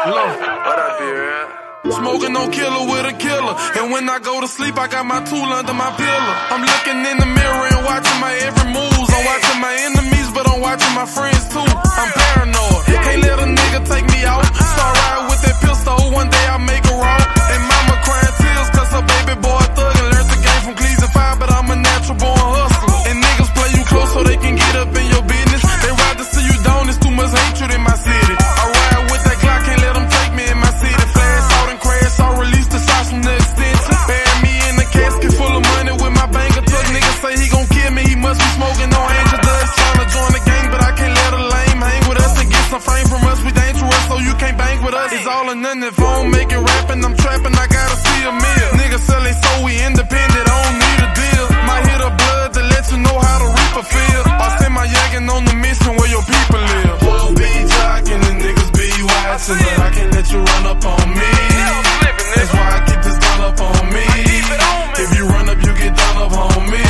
Look, What up, dude? smoking no killer with a killer. And when I go to sleep, I got my tool under my pillow. I'm looking in the mirror and watching my every moves. I'm watching my enemies, but I'm watching my friends too. I'm paranoid, can't let a nigga take me out. Start riding with that pistol, one day I'll make a roll. And mama crying tears cause her baby boy thug and learned the game from Cleveland 5, but I'm a natural born hustler. And niggas play you close so they can get up in your business. They ride to see you down, there's too much hatred in my city. I ride with that Glock, can't let them take me in my city. Flash out and crash, I'll release the shots from the extension. Bury me in a casket full of money with my banker tuck. Niggas say he gon' kill me, he must be smoking on angel dust. Tryna join the gang, but I can't let a lame hang with us and get some fame from us. We dangerous, so you can't bang with us. It's all or nothing. If I don't make it rapping, I'm trapping, I gotta see a meal. Niggas sell they so we independent, I don't need a deal. Might hit a blood to let you know how to reap a feel. Or send my yaggin' on the mission where your people live. Hoes be jockin' and niggas be watching, but I can't let you run up on me. That's why I keep this gun up on me. If you run up, you get done up on me.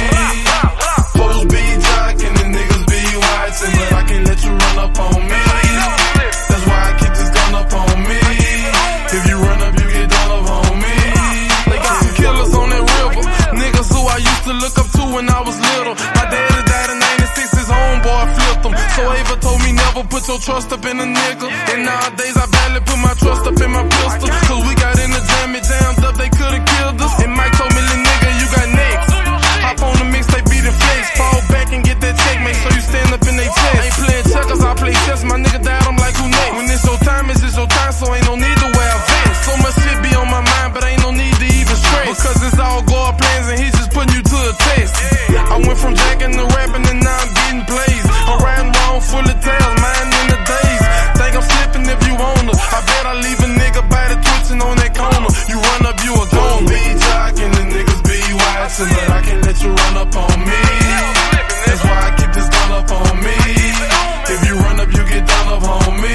Hoes be jockin' and niggas be watching, but I can't let you run up on me. That's why I keep this gun up on me. If you run up, you get done up on me. They got some killers on that river, niggas who I used to look up to when I was little. My daddy died in 96, his homeboy flipped him. So Ava told me never put your trust up in a nigga. And nowadays I barely put my trust up in my pistol. Cause we got in the jam, it jammed up, they could've killed us. And Mike told me, little nigga, you got next. Hop on the mix, they beat the flex. Fall back and get that check, make sure you stand up in they chest. I ain't playing checkers, I play chess. My nigga died, I'm like, who next? When it's your time, it's just your time, so ain't no need to wear a vest. So much shit be on my mind, but ain't no need to even stress. Because it's all God plans and he's just putting you to a test. I went from jacking to rapping and now I'm getting plays. I'm riding around full of tails, mine in the days. Think I'm slipping if you wanna. I bet I leave a nigga by the twitching on that corner. You run up, you a goner. Be jocking and niggas be watching, but I can't let you run up on me. That's why I keep this gun up on me. If you run up, you get done up on me.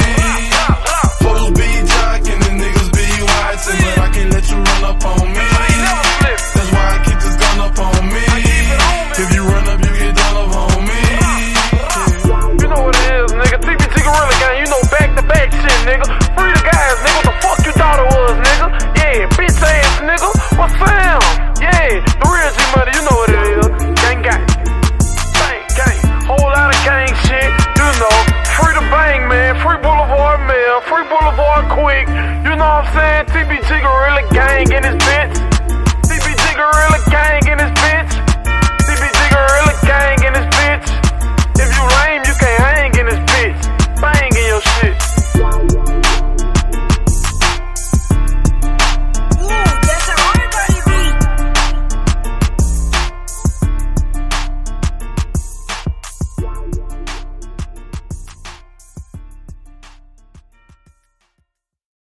Hoes be jocking and niggas be watching, but I can't let you run up on me. That's why I keep this gun up on me. If you run up, you get done up on me. You know what it is, nigga. TBT Gorilla Gang, you know back-to-back shit, nigga. Free the guys, nigga. What the fuck you thought it was, nigga? Yeah, bitch ass, nigga. What's Sam? Yeah, the real G Money, you know what it is. Gang, gang. Bang, gang. Whole lot of gang shit, you know. Free the bang, man. Free Boulevard Mail. Free Boulevard Quick. You know what I'm saying? TBT Gorilla Gang in this bitch. TBT Gorilla Gang in this bitch.